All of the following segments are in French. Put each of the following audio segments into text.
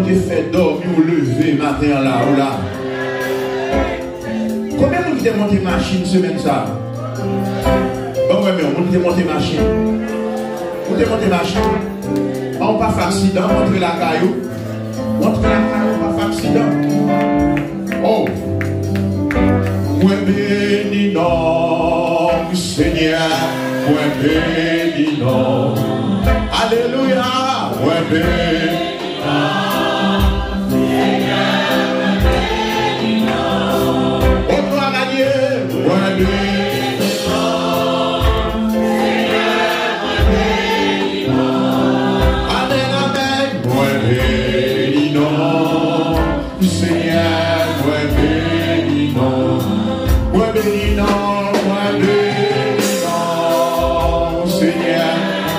te fait dormir ou lever matin là ou là? Combien de monde qui t'a monté machine semaine ça? Bon, ouais, mais on t'a monté machine. On t'a monté machine. On pas fait accident, montre la caillou. Montre la caillou, pas fait accident. Oh! Moi béni non, Seigneur, moi béni non. Alléluia, moi béni non. Seigneur, moi béni non. Oh, gloire à Dieu, moi béni non. Seigneur, moi béni non. Amen, amen, moi béni non. Seigneur, moi béni non. Moi béni non, moi béni non, Seigneur.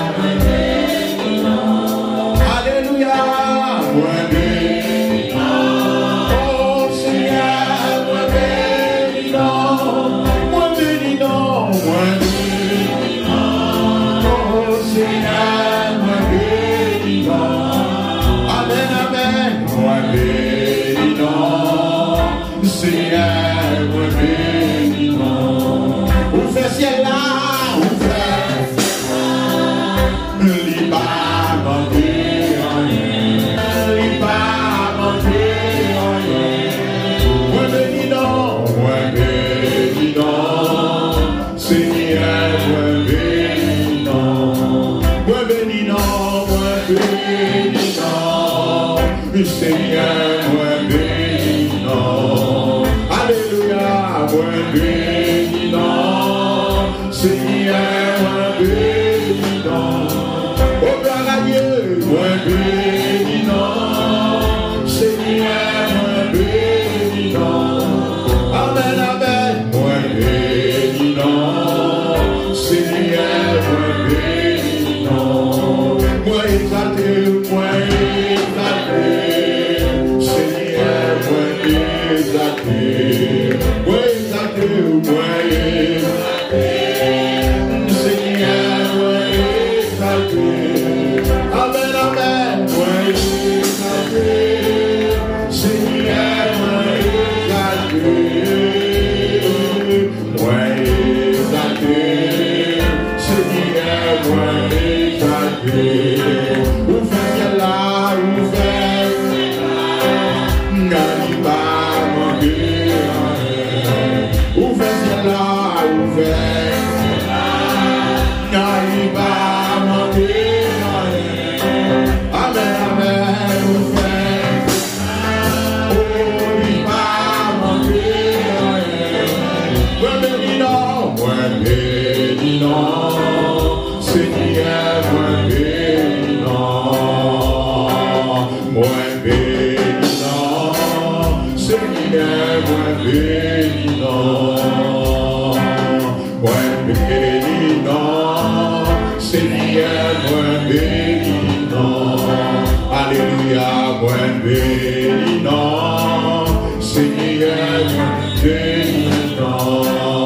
Alléluia, moi béni non, oh Seigneur, moi béni non, moi béni non, moi béni non, oh Seigneur, moi béni non. Amen, amen, moi béni non, Seigneur, moi béni non. Ouvre ciel là, ouvre. Li pas manquer rien, li pas manquer rien. Moi béni non, moi béni non, Seigneur, moi béni non. Moi béni non, moi béni non, Seigneur, moi béni non. Alléluia, moi béni non, Seigneur, moi béni non. Oh gloire à Dieu, moi béni non, Seigneur, moi béni non. Amen, amen, moi béni non, Seigneur, moi béni non. Moi exalté, moi exalté, Seigneur, moi exalté. Moi exalté, moi exalté, Seigneur, moi exalté. Amen, amen, moi exalté, Seigneur, moi exalté. Moi exalté, Seigneur, moi exalté. Ouvert là, ouvert là, n'allez pas manquer. Ouvert là, ouvert là, n'allez pas manquer. Amen, amen, ouvert. Oh, n'allez pas manquer. Moi béni non, moi béni non, Seigneur, moi béni non. Moi béni non, Seigneur, moi béni non. Moi béni non, Seigneur, moi béni non. Alléluia, moi béni non, Seigneur, moi béni non.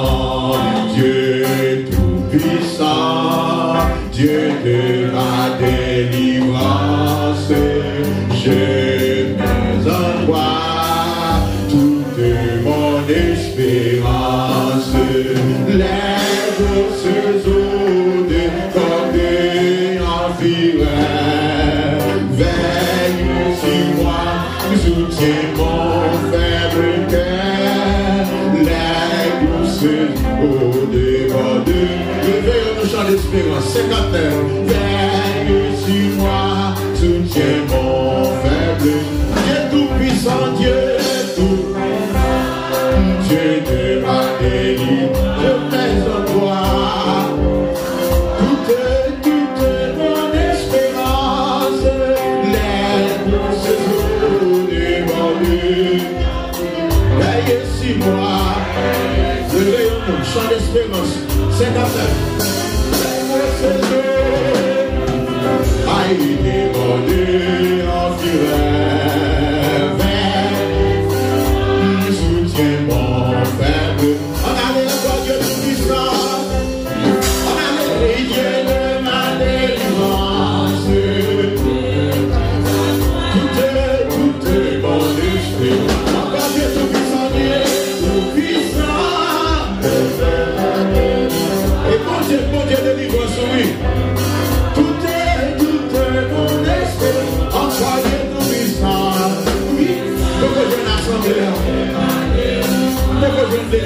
Dieu tout-puissant, Dieu de la délivrance, je mets en toi toute mon espérance. Les douces eaux de cordes environnent, veille sur moi, soutiens mon faible cœur. Les douces eaux de cordes, réveillons nos chants d'espérance, 50 heures. Veille sur moi, soutiens mon faible. Dieu tout-puissant, Dieu tout-puissant, Dieu de ma délivrance, je mets en toi toute mon espérance. Les douces eaux débordées, veille sur moi, réveillons-nous, chant d'espérance, 50 heures. Aïe débordée,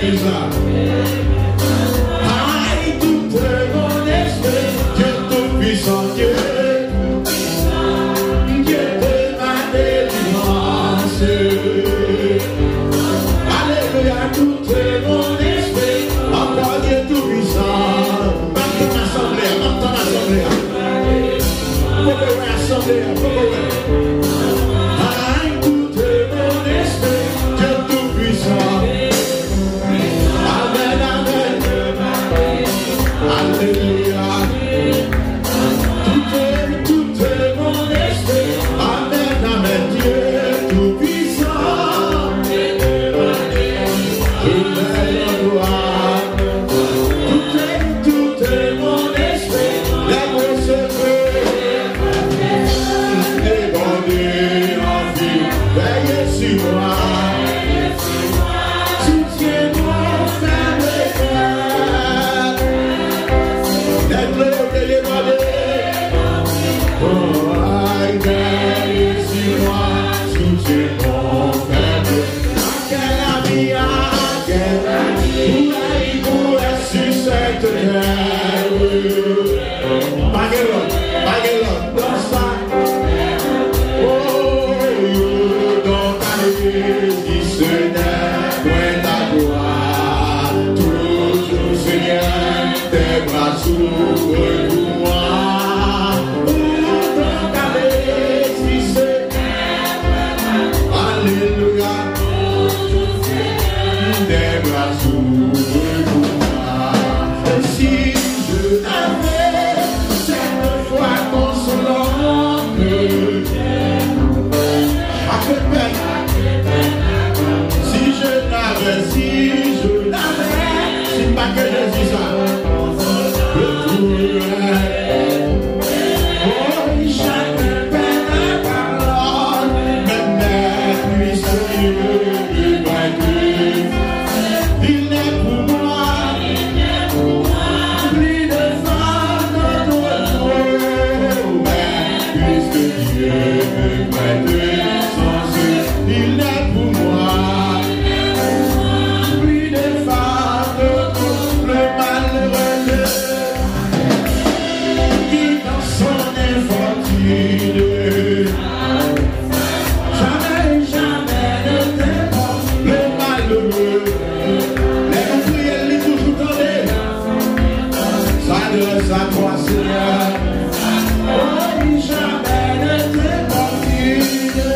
Oh, jamais ne t'es pas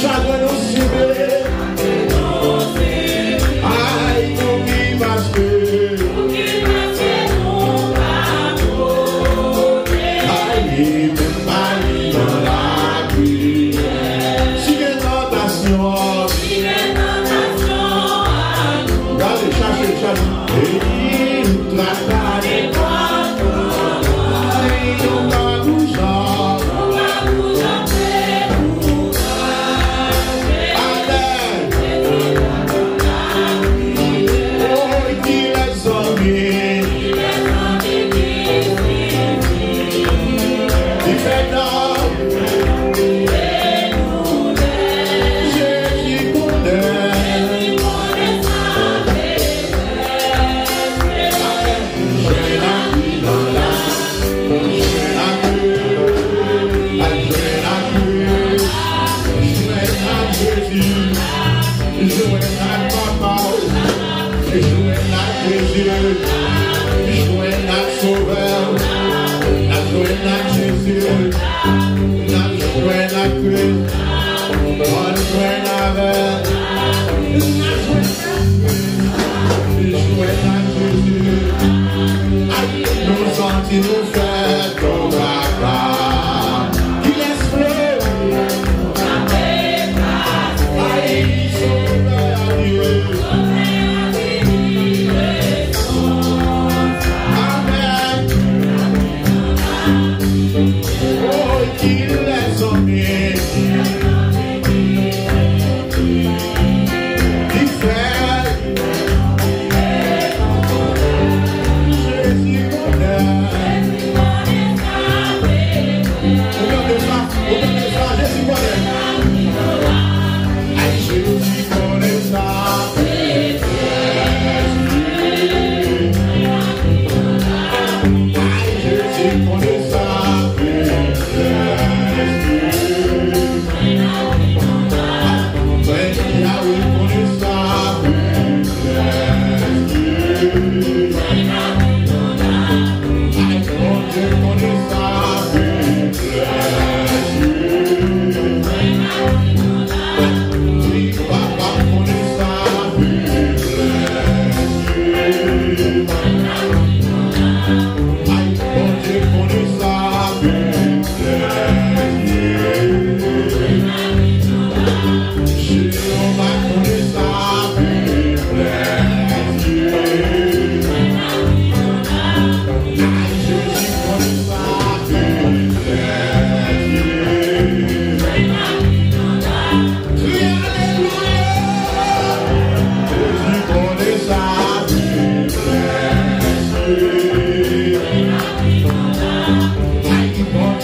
chagrin nous ciblé. Aïe, nous qui masqué. Aïe, même pas dans la vie. Si les tentations, regardez, cherchez. Et nous traquons. Nous faire ton papa, il laisse fleurir. Aïe, sauve à Dieu. Amen. Oh, qu'il laisse en bien. Il fait Jésus connaît.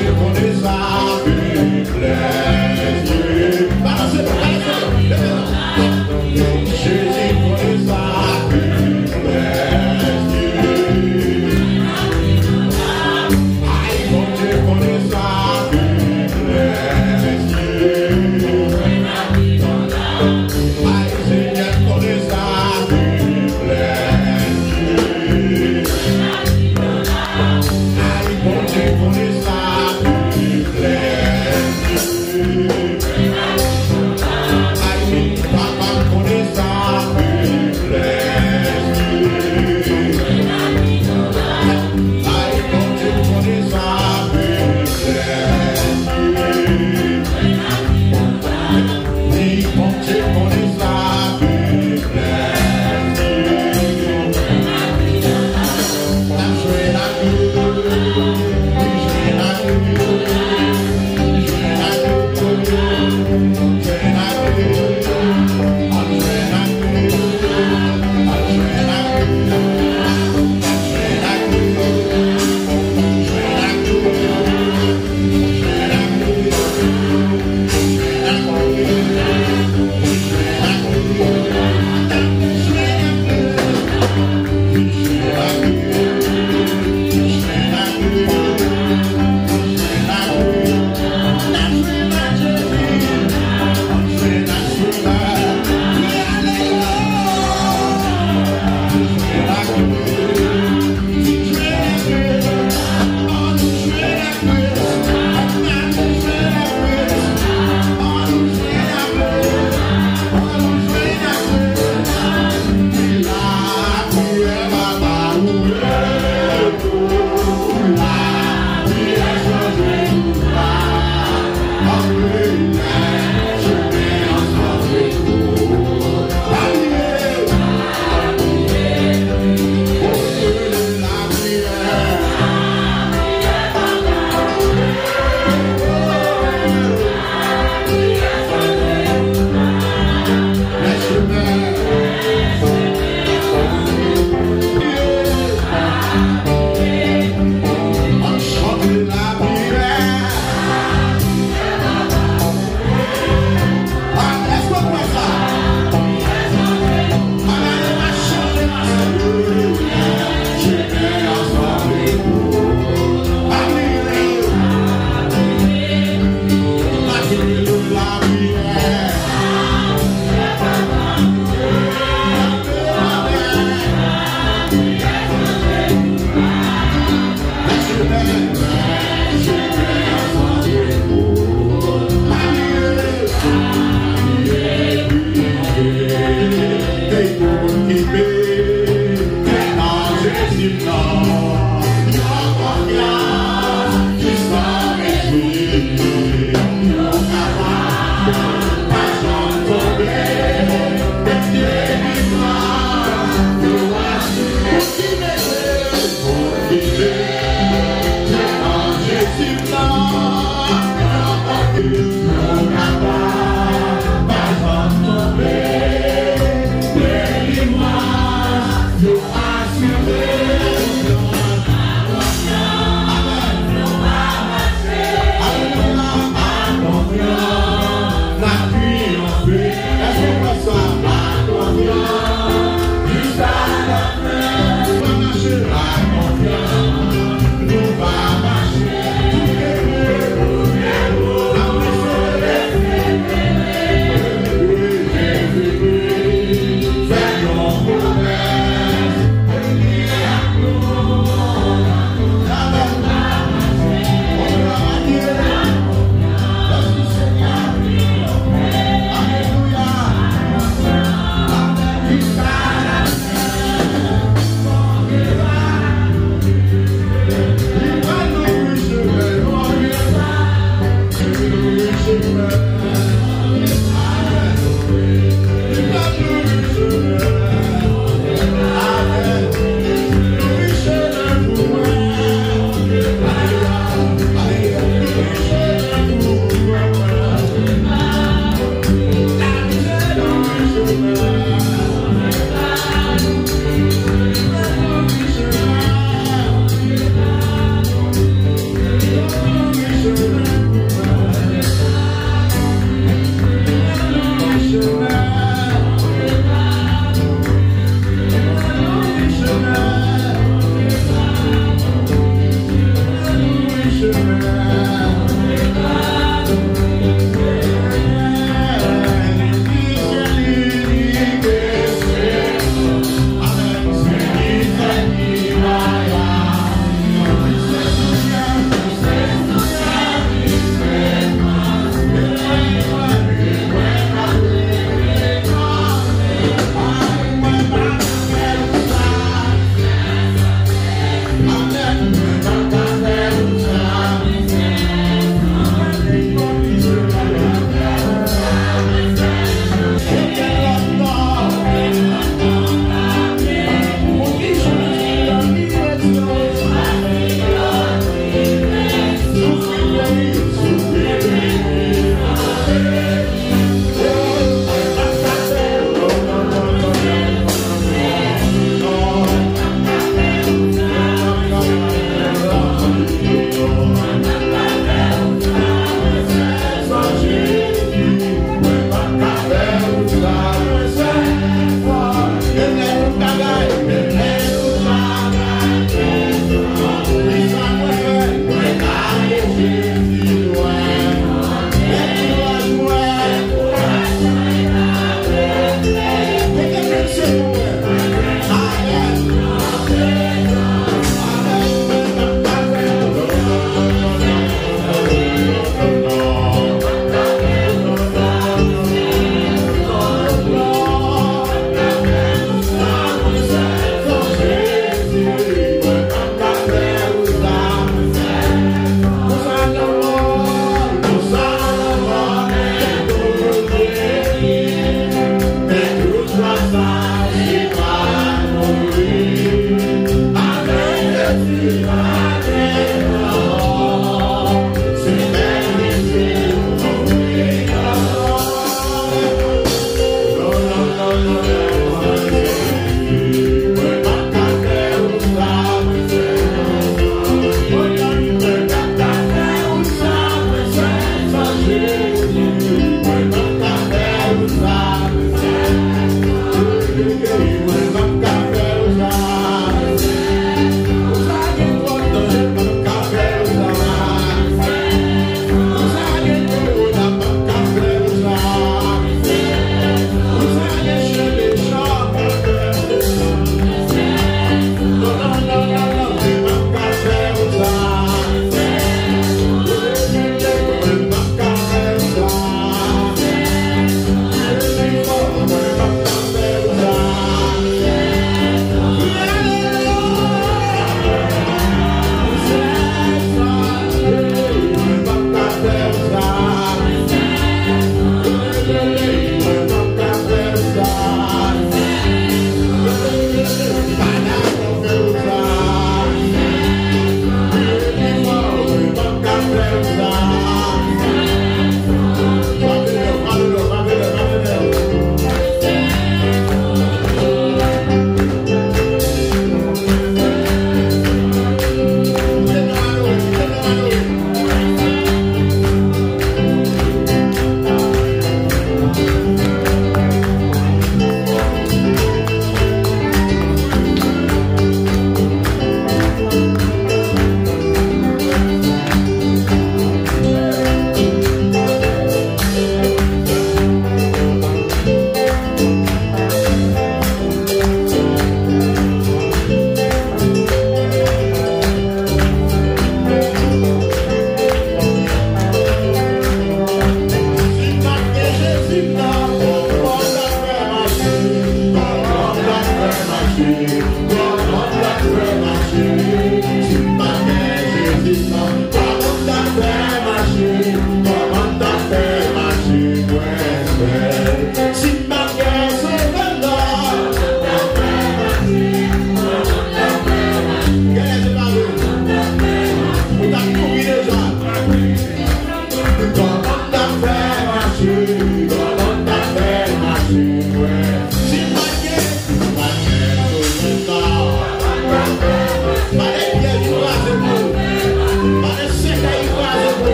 Balancez,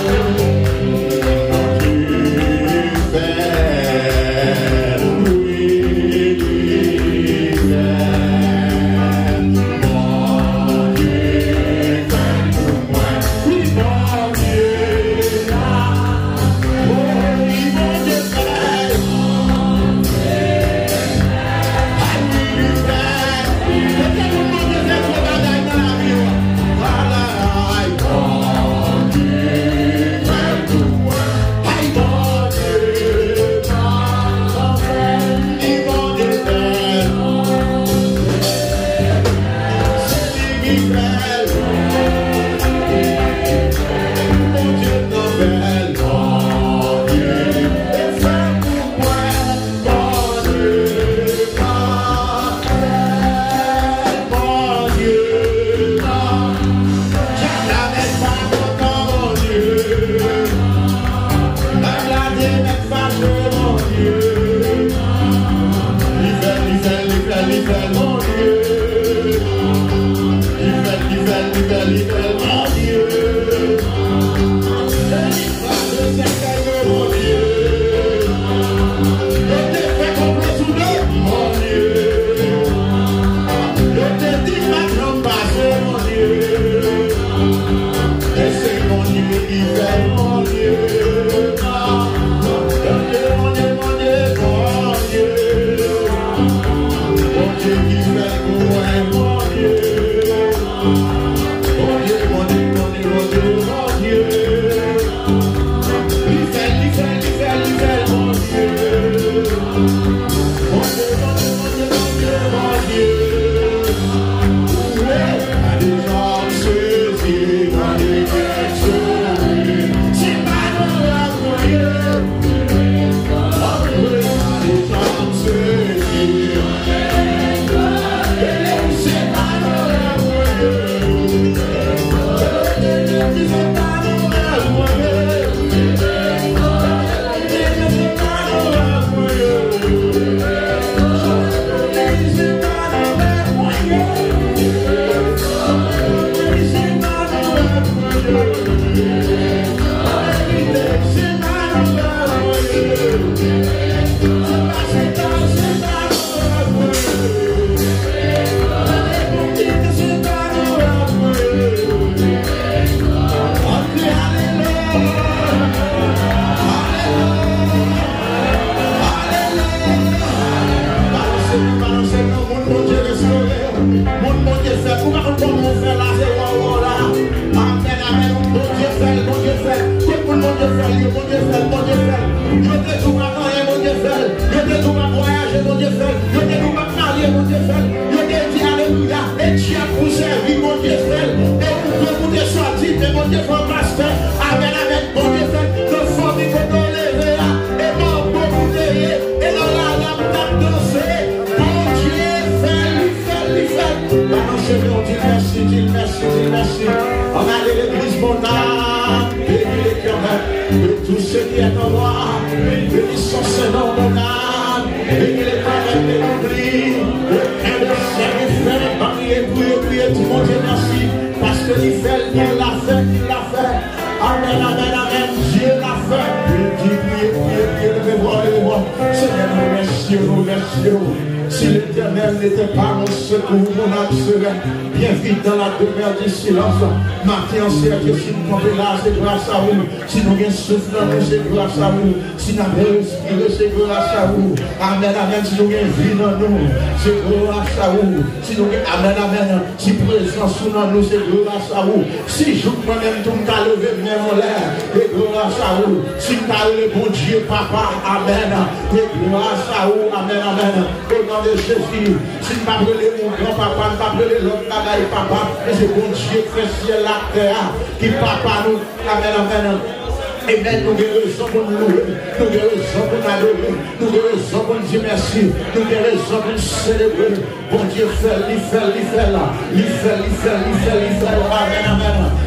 Si l'Éternel n'était pas mon secours, mon âme serait bien vite dans la demeure du silence. Matin, cercle, si nous tombons là, c'est grâce à vous. Si nous avons souffle, c'est grâce à vous. Si nous avons respiré, c'est grâce à vous. Amen, amen. Si nous avons vie dans nous, c'est grâce à vous. Si nous avons, amen, amen. Si présence dans nous, c'est grâce à vous. Si je moi-même, tout me levé, même en l'air, c'est grâce à vous. Si nous avons le bon Dieu, papa, amen. C'est grâce à vous, amen, amen. Au nom de Jésus, si nous n'avons pas mon grand-papa, nous n'avons pas l'autre bagaille, papa, mais c'est bon Dieu, fait ciel, la terre, qui papa nous, amen, amen. Et même nous avons raison pour nous louer, nous avons raison pour nous adorer, nous avons raison pour nous dire merci, nous avons raison pour nous célébrer. Bon Dieu, fait là, il fait, amen, amen.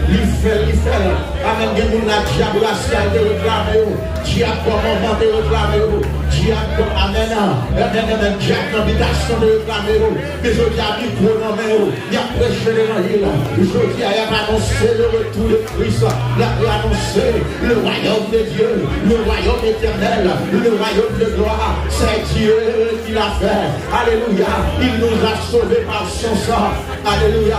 Amen. Il y a la diable raciale de réclamer. Diable comment de réclamer. Diable, amen. Amen. Diable d'habitation de réclamer. Mais je dis à micro dans mes il y a prêché l'évangile. Je dis à annoncer le retour de Christ. Il a annoncé le royaume de Dieu, le royaume éternel, le royaume de gloire. C'est Dieu qui l'a fait. Alléluia. Il nous a sauvés par son sang. Alléluia.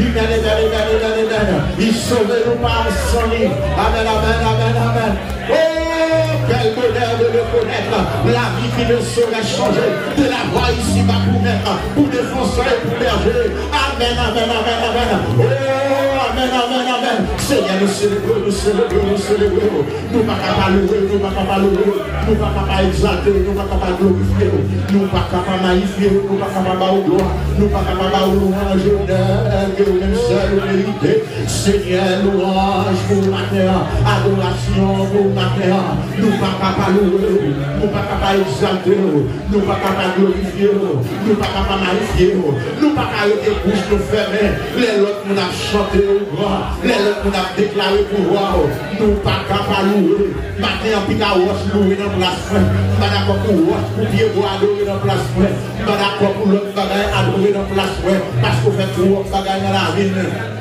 Il sauve nous par son lit. Amen, amen, amen, amen. Oh, quel bonheur de le connaître. La vie qui ne saurait changer. De la voix ici-bas pour mettre, pour défoncer et pour berger. Amen, amen, amen, amen. Oh, amen, amen, amen. Seigneur, nous célébrons, nous célébrons, nous célébrons. Nous ne pouvons pas louer, nous ne pouvons pas louer. Nous ne pouvons pas exalter, nous ne pouvons pas glorifier. Nous ne pouvons pas magnifier, nous ne pouvons pas avoir gloire. Nous ne pouvons pas avoir louange, que même seul mérité. Seigneur, louange pour ma terre, adoration pour ma terre. Nous ne pouvons pas louer, nous ne pouvons pas exalter, nous ne pouvons pas glorifier, nous ne pouvons pas magnifier, nous ne pouvons pas arrêter bouche nous fermer. Les autres nous ont chanté au grand, les autres nous ont déclaré pouvoir. Nous ne pouvons pas louer. Maintenant, on peut louer dans la place. On va d'accord pour pour pied pour adorer dans la place. On va d'accord pour l'autre bagaille adorer dans la place. Parce qu'on fait trop de bagaille dans la vie.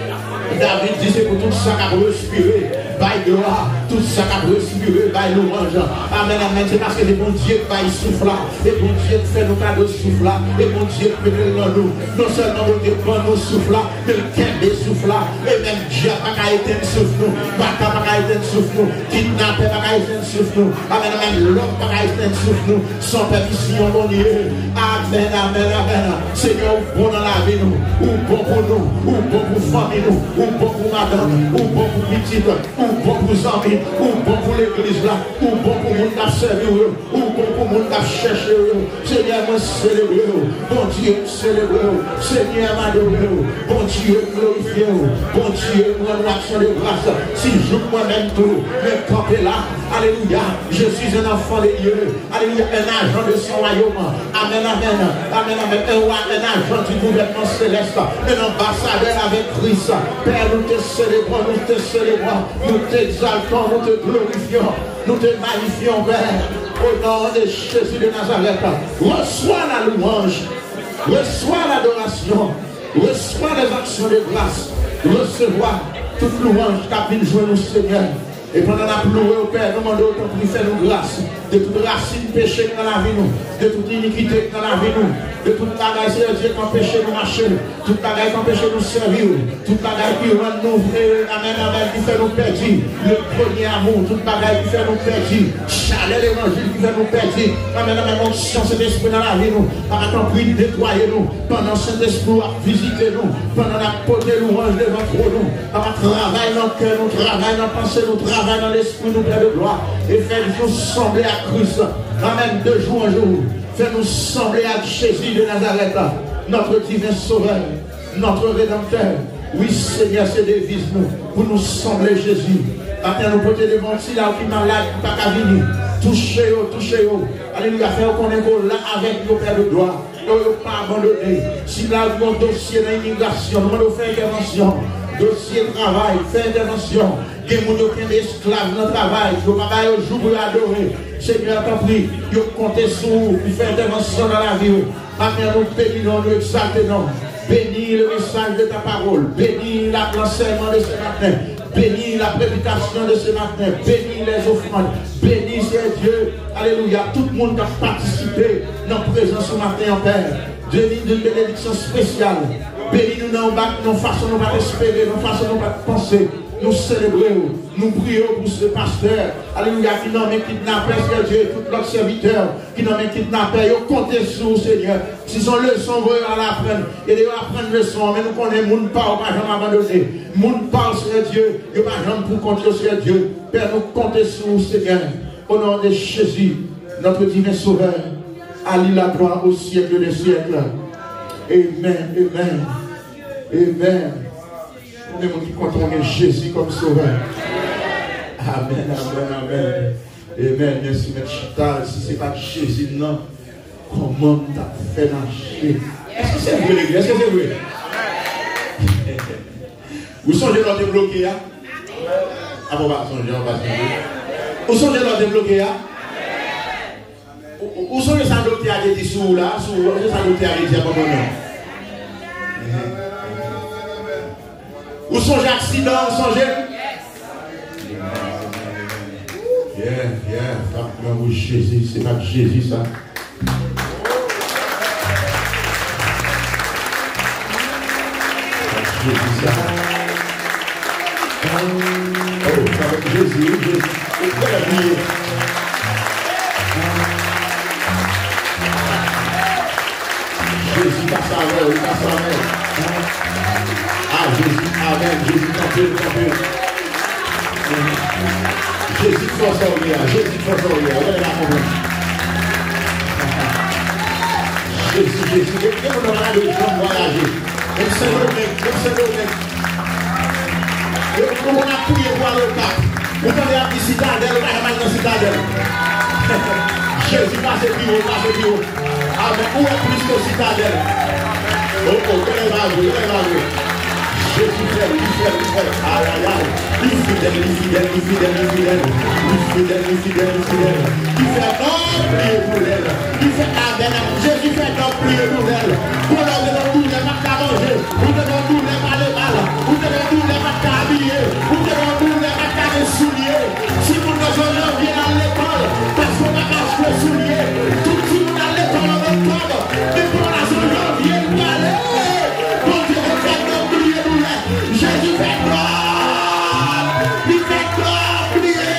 David dit c'est pour tout ça qu'a respiré, by gloire, tout ça qu'a respiré, by louange. Amen, amen. C'est parce que les bons dieux by souffle là, les bons dieux fait nos cadeaux souffle là, les bons dieux pénètrent dans nous. Non seulement nous dépendons nos souffle là, mais le quai des souffle là, et même Dieu n'a pas éteindre souffle nous, Baka n'a pas éteindre souffle nous, kidnappé n'a pas éteindre souffle nous, amen, amen. L'homme n'a pas éteindre souffle nous, sans permission mon Dieu. Amen, amen, amen. Seigneur, bon dans la vie nous, ou bon pour nous, ou bon pour famille nous. Ou bon pour madame, ou bon pour petite, ou bon pour amis, ou bon pour l'église là, ou bon pour monde qui a servi, ou bon pour monde qui a cherché. Seigneur, moi célébrer, bon Dieu célébrer, Seigneur m'adorer, bon Dieu glorifier, bon Dieu moi l'action de grâce. Si je moi-même tout, mais camper là, alléluia, je suis un enfant de Dieu, alléluia, un agent de son royaume, amen, amen, amen, amen, un agent du gouvernement céleste, un ambassadeur avec Christ. Père, nous te célébrons, nous t'exaltons, nous te glorifions, nous te magnifions, Père, au nom de Jésus de Nazareth. Reçois la louange, reçois l'adoration, reçois les actions de grâce, recevoir toute louange qu'a pu jouer nous, Seigneur. Et pendant la loué au Père, nous demandons autant pour faire nous grâce, de toute racine péché dans la vie nous, de toute iniquité dans la vie nous, de toute bagaille, Seigneur Dieu, qui empêche nous marcher, toute bagaille qui empêche nous servir, toute bagaille qui rend nous, amen, amen, qui fait nous perdre, le premier amour, toute bagaille qui fait nous perdre, chalet l'évangile qui fait nous perdre, amen, amen, on chante cet esprit dans la vie nous, par attendre prix nettoyer nous, pendant cet esprit à visiter nous, pendant la poter louange devant nous, par travail dans le cœur, nous travail dans la pensée, nous travail dans l'esprit, nous Père de gloire, et fais-nous sembler à Christ, amen, de jour en jour, fais-nous sembler à Jésus de Nazareth, notre divin sauveur, notre rédempteur. Oui, Seigneur, c'est devise nous, pour nous sembler Jésus. Maintenant, nous porter devant si là qui malade, pas qu'à venir, touchez-vous, alléluia, faire qu'on est là avec nos Pères de gloire. Nous ne pas abandonner. Si là, vous avez un dossier d'immigration, nous allons faire intervention. Dossier de travail, faire intervention. Il y a des esclaves dans le travail. Nous ne pouvons pas jour pour l'adorer. Seigneur, t'en prie, nous comptez sur vous pour faire intervention dans la vie. Maintenant, nous bénissons, nous exaltons. Bénis le message de ta parole. Bénis l'enseignement de ce matin. Bénis la prédication de ce matin. Bénis les offrandes. Bénis, Dieu. Alléluia. Tout le monde qui a participé dans la présence ce matin en Père. Bénis d'une bénédiction spéciale. Bénis-nous dans nos façons de pas espérer, nos façons de pas penser. Nous célébrons, nous prions pour ce pasteur. Alléluia, qui n'en met kidnappé, Seigneur Dieu, tout notre serviteur, qui n'en met kidnappé, ils comptez sur nous, Seigneur. Si son leçon, vous allez apprendre. Et ils apprendre leçon, mais nous connaissons, moun parle, pas jamais abandonné. Moun parle, Seigneur Dieu, il n'y a pas jamais pour compter, Seigneur Dieu. Père, nous comptez sur nous, Seigneur. Au nom de Jésus, notre divin sauveur, allie la gloire au siècle des siècles. Amen, amen, amen. Nous qui comptons Jésus comme sauveur. Amen, amen, amen. Amen. Merci, M. Chita. Si ce n'est pas Jésus, non, comment t'as fait marcher? Est-ce que c'est vrai, l'église? Est-ce que c'est vrai? Vous songez l'autre débloqué, hein? Ah bon, on va songer, on va songer. Vous songez l'autre débloqué, hein? Vous songez ça docteur a dit sous là, sous ça docteur a dit abandonné. Vous songez accident, vous songez? Yeah, Jésus, c'est pas Jésus ça. Jésus ça. Oh, ça va être Jésus. Jésus passe avec, il passe avec. Ah, Jésus, amen, Jésus campé. Jésus force en lui, regardez la confiance. Jésus, et on aura le temps de voyager. Comme c'est le mec. Et on a prié pour le cap. Vous avez appris citadelle, on a mal dans citadelle. Jésus passe plus haut. Ah, mais où est plus que citadelle? Oh, quel est la joie. Jésus fait. Aïe. Il fidèle. Il fait non prier pour elle. Il fait amen. Jésus fait non prier pour elle. Pour leur devant tous les marques à manger. Pour devant tous les mal. Pour devant tous les marques à habiller. Pour devant tous les marques à les souliers. Si vous ne venez à l'école, parce qu'on a marché les souliers. Tout le monde à l'école en octobre. Mais pour la zone janvier, allez. Pour Dieu fait non prier pour elle. Jésus fait non. Il fait non prier.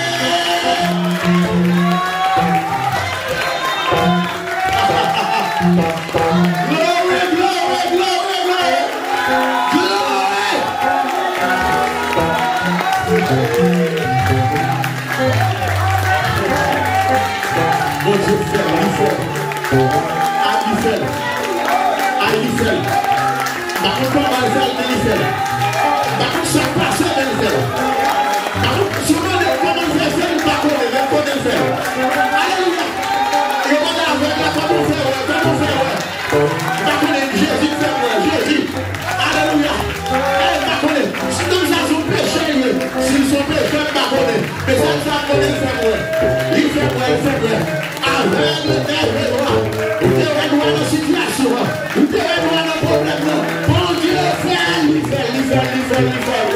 Mais ça, il fait vrai. Avec le dernier roi, vous devez voir la situation, vous devez voir le problème. Bon Dieu fait, il fait.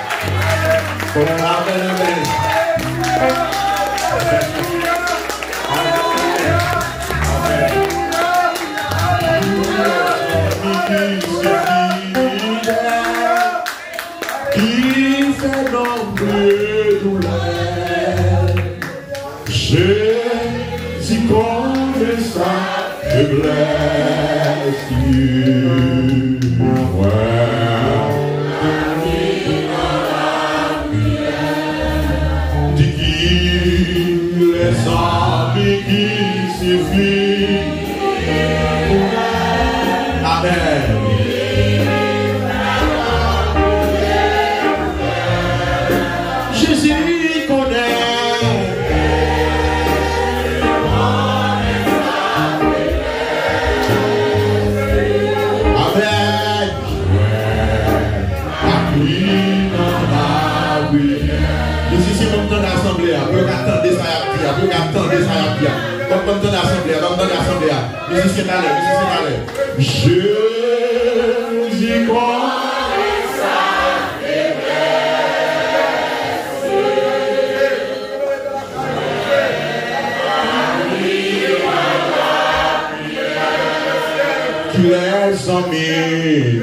Amen. Il fait nombre douleur. Jésus connaît sa faiblesse. Dis qu'il les amis qui suffit. Amen. Jésus connaît sa faiblesse. Tu es amis.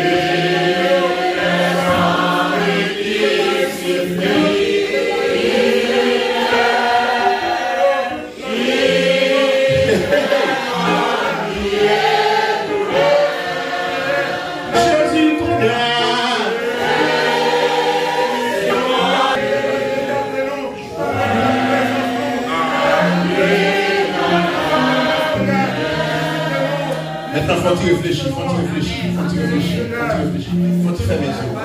Maintenant, faut tu réfléchir. Faut tu faire mes yeux.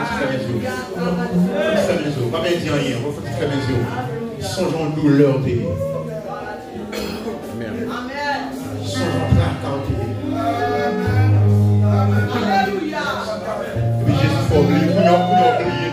Pas bien dire rien. Faut tu faire mes yeux. Songeons douleur télé. Amen. Songeons tracas télé. Alléluia. Et puis Jésus faut oublier.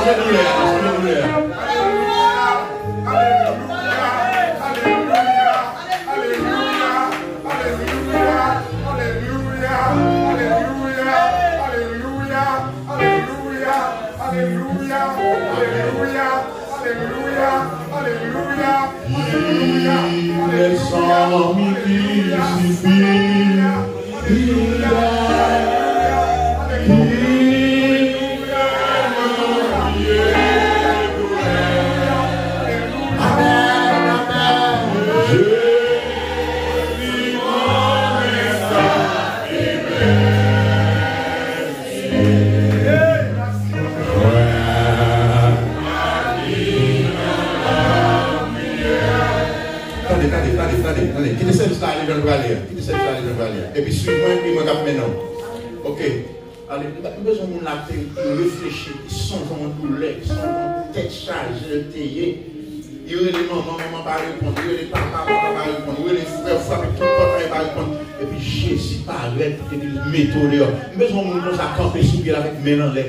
Et puis suivez-moi et puis moi maintenant. Ok. Allez, nous avons besoin de la tête, de réfléchir, ils sont en douleur, ils sont en tête chargée, taillée. Il y a les mamans, maman va répondre, il y a les papas, papa va répondre, il y a les frères, frères, tout le monde va répondre. Et puis Jésus paraît, et puis il met au dehors. Nous avons besoin de nous camper sous pied avec mélange.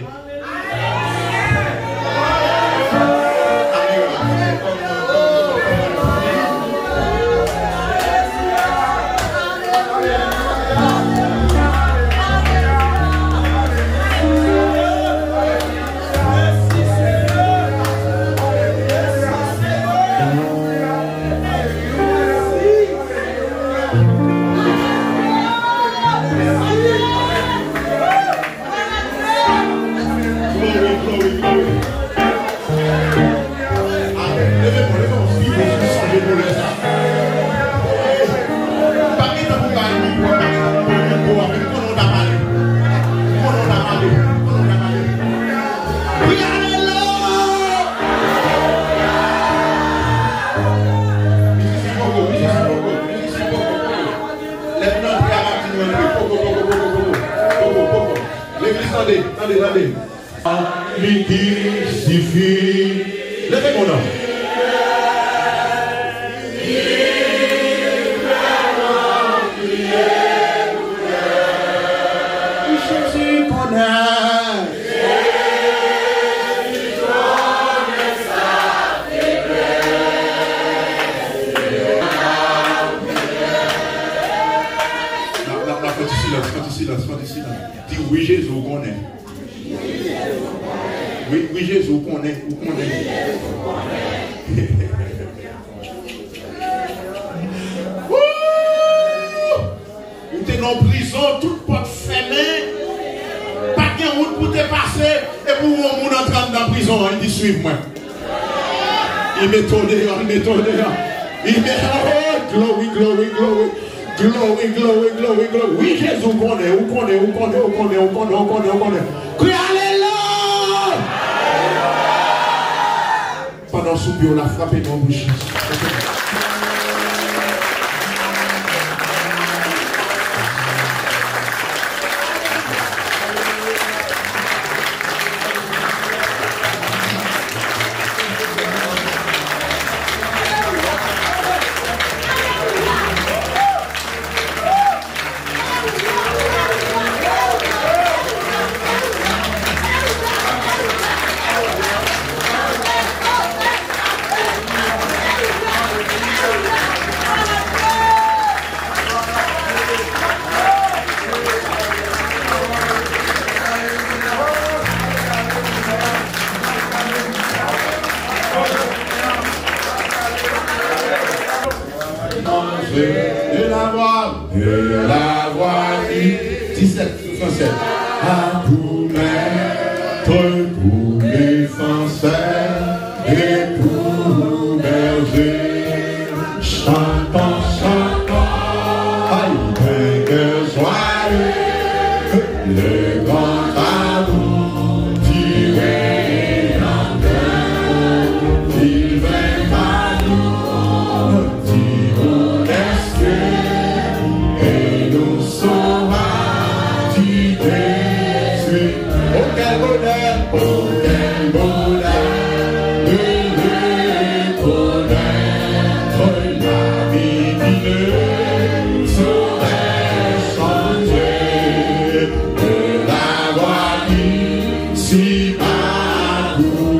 Allez. Lui qui suffit. Levez mon nom. Jésus connaît. Silence. Dis oui, Jésus connaît. Oui, Jésus connaît. Vous êtes en prison, toute porte fermée. Pas de route pour te passer. Et pour vous, on entre dans la prison, il dit suivez-moi. Il met ton dehors. Il met glory. Oui, Jésus connaît. Crie alléluia. Pendant ce soupir, on a frappé mon bouche. De la voix 17 français. À tout maître, pour les Français et pour berger. Chantons, aïe, que joyeux, le grand amour tiré en deux, il va nous dire et nous saura détruire. Oh quel bonheur, le bonheur, la vie ne saurait changer de la voix si parcourt.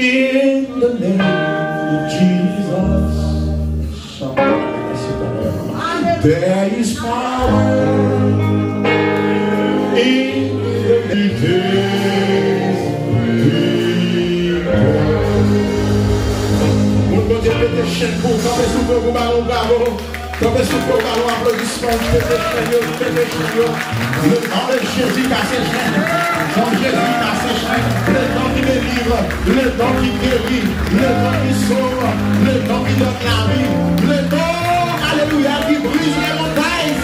In the name of Jesus. There is power in the details. Mon côté pété chien pour camper sous le ballon bravo. Camper sous le ballon applaudissement. Pété chien. Le nom de Jésus casse les chaînes. Jean Jésus casse les chaînes. Le nom qui délivre. Le nom qui guérit. Le nom qui sauve. Le nom qui donne la vie. Le nom, alléluia, qui brise les montagnes.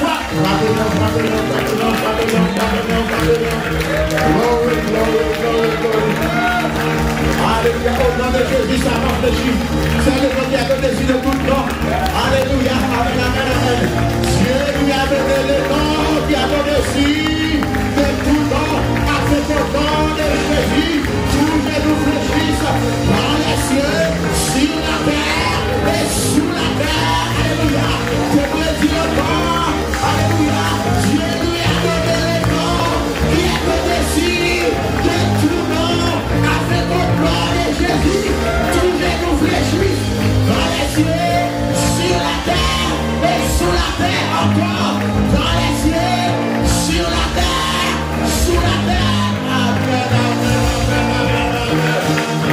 Glory, glory, glory, glory. Alléluia, au nom de Jésus, ça m'enfléchit. C'est le nom qui a donné de tout le temps. Alléluia, amen, amen, amen. Dieu lui a donné le nom qui a donné aussi de tout le temps. À ce nom de Jésus, tous les nous fléchissent dans les cieux, sur la terre et sous la terre. Alléluia, je veux dire encore. Alléluia, Dieu lui a donné le nom qui est au-dessus de tout nom. À ce nom de Jésus, tous les nous fléchissent dans les cieux, sur la terre et sous la terre encore. Dans les cieux, sur la terre, sous la terre. Amen, amen, amen, amen,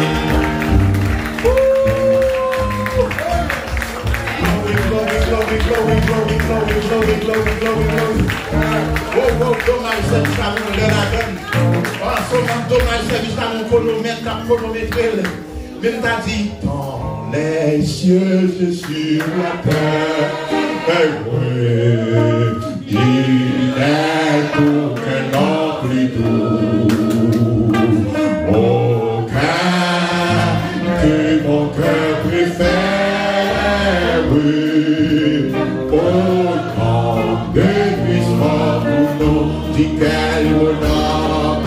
Glory, glory. Oh, dommage, c'est ça, mon de la donne. Oh, seulement dommage, c'est ça, mon chronomètre. Même t'as dit, dans les cieux et sur la terre, oui, il est aucun amplitude, aucun que mon cœur préfère, oui, autant de puissance pour nous, dit quel bonheur,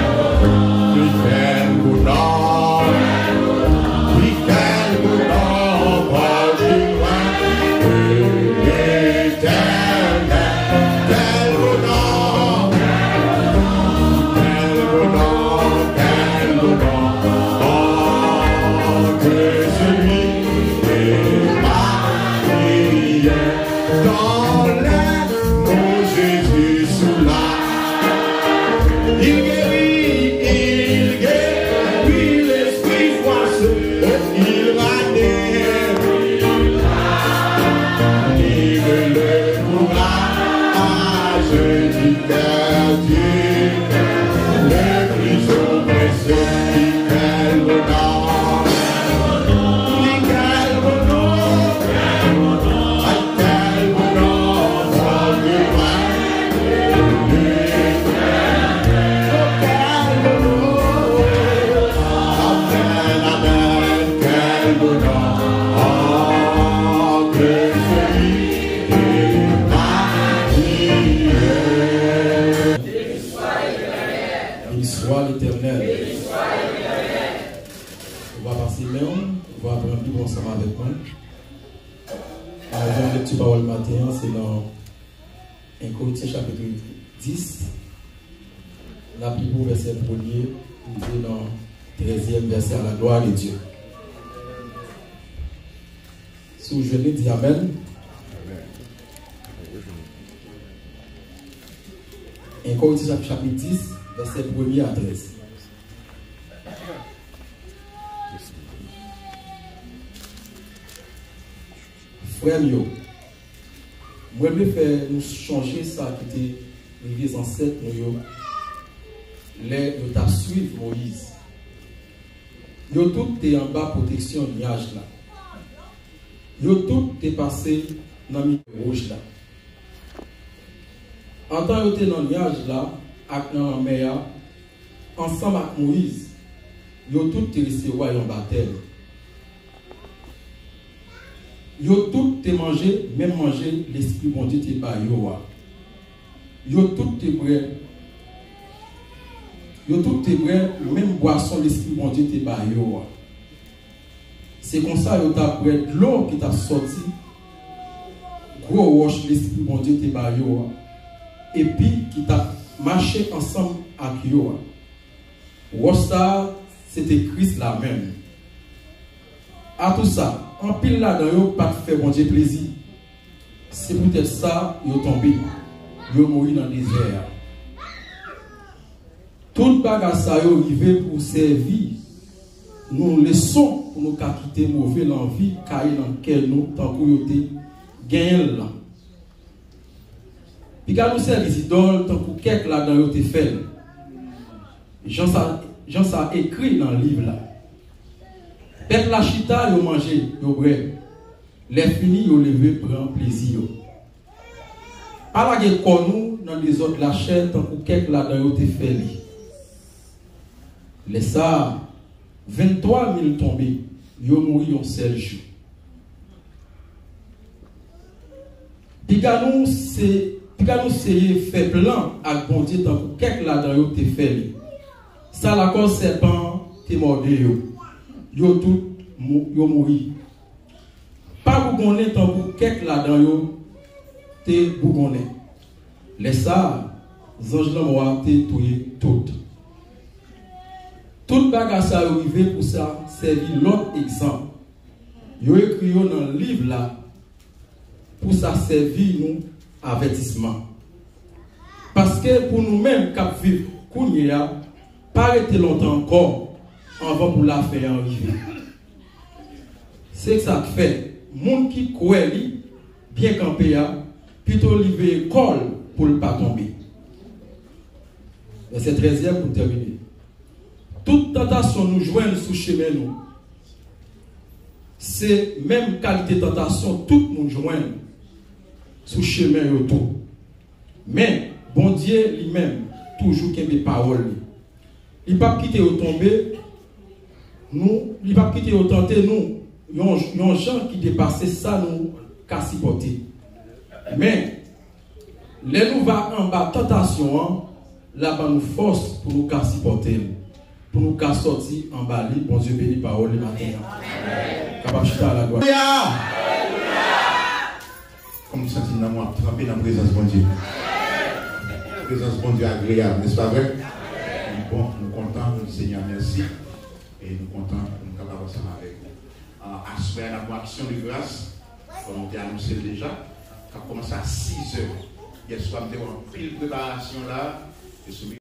quel bonheur. C'est dans 1 Corinthiens chapitre 10, la Bible verset 1er, c'est dans 13e verset à la gloire de Dieu. Si je l'ai dit Amen. 1 Corinthiens chapitre 10, verset 1er à 13. Frère Mio, moi, je vais nous changer ça qui était les ancêtres, les de suivre Moïse. Yo tout est en bas protection nuage là. Yo tout est passé dans le rouge là. En tant que dans le nuage là, avec dans la mer, ensemble avec Moïse, yo tout est resté en baptême. Yo tout te mangé, même manger l'esprit bon Dieu te ba yo. Yo tout te prêt. Yo tout te prêt, même boisson l'esprit bon Dieu te ba yo. C'est comme ça yo t'a prêt l'eau qui t'a sorti. Gros wash l'esprit bon Dieu te ba yo. Et puis qui t'a marché ensemble avec yo. Wash ça c'était Christ la même. à tout ça, en pile là-dedans, pas de faire bon Dieu plaisir. C'est peut-être ça, ils sont tombés. Ils sont morts dans le désert. Tout bagage ça est arrivé pour servir. Nous laissons pour nous quitter mauvais l'envie, car il en quel nous, tant que nous gagnons là. Puis quand nous servons les idoles, tant que quelqu'un là dans nous fait. Jean ça écrit dans le livre là. Peuple la chita, ils mangé, ils bref. Les finis, ils levé, prend plaisir. Pas la guerre qu'on nous dans les autres la chair, tant que quelqu'un là dans nous fait. Les ça, 23 000 tombés, ils ont mouru en seul jour. Puis quand nous c'est fait plan avec bon Dieu, tant que quelqu'un là dans nous fait. Ça la cause serpent qui mordé yo tout yo mouri. Pas bougonné tant pour quelques là-dedans yo te bougonné. Les ça anges là moi te touyer tout. Tout bagage ça arrivé pour ça servir l'autre exemple. Yo écrit dans le livre là pour ça servir nous avertissement. Parce que pour nous-mêmes qui vivons kounya pas arrêter longtemps encore avant pour la faire arriver. C'est ça que fait. Moun qui croit bien campé plutôt livrer école pour ne pas tomber. Verset 13e pour terminer. Toute tentation nous joigne sous chemin nous. C'est même qualité de tentation tout le monde joigne sous chemin autour. Mais bon Dieu lui-même toujours qu'il des paroles. Il ne va pas quitter au tomber, nous, il ne va pas quitter au tenter, nous. Il y a des gens qui dépassent ça, nous, qu'à supporter. Mais, les nous va en bas, tentation, là-bas, nous force pour nous qu'à supporter, pour nous qu'à sortir en bas, bon Dieu béni parole le matin. Capable de à la gloire. Comme nous sentons dans moi, tremper dans la présence de bon Dieu. La présence de bon Dieu agréable, n'est-ce pas vrai? Bon, nous comptons, nous Seigneur, merci. Et nous comptons, nous sommes capables ensemble avec vous. Asper la action de grâce, comme on a annoncé déjà, qui a commencé à 6 heures. Hier soir, nous avons pris une préparation là.